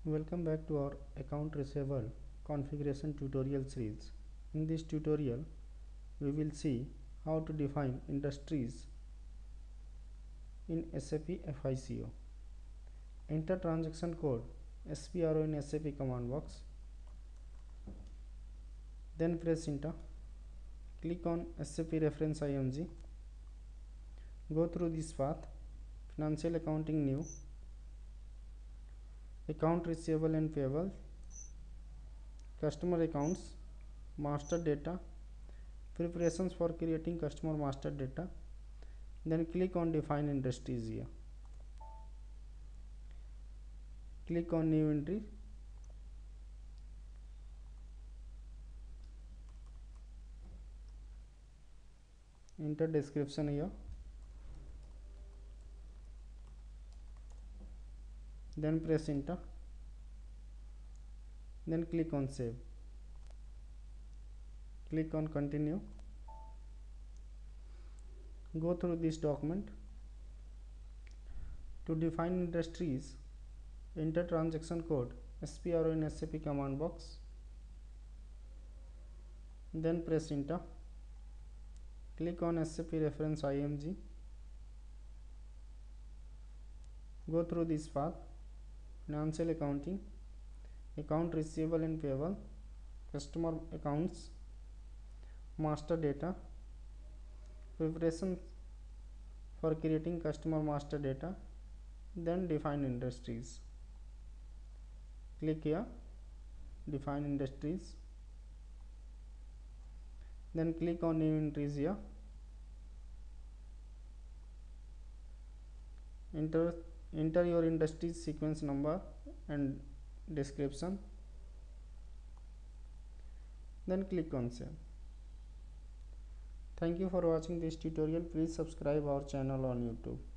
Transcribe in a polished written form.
Welcome back to our account receivable configuration tutorial series. In this tutorial, we will see how to define industries in SAP FICO. Enter transaction code SPRO in SAP command box. Then press enter. Click on SAP reference IMG. Go through this path. Financial accounting new. Account receivable and payable. Customer accounts. Master data. Preparations for creating customer master data. Then click on define industries here. Click on new entry. Enter description here. Then press enter. Then click on save. Click on continue. Go through this document. To define industries, enter transaction code SPRO in SAP command box. Then press enter. Click on SAP reference IMG. Go through this path. Financial accounting, account receivable and payable, customer accounts, master data, preparation for creating customer master data, then define industries. Click here, define industries. Then click on new entries here. Enter your industry's sequence number and description. Then click on save. Thank you for watching this tutorial. Please subscribe our channel on YouTube.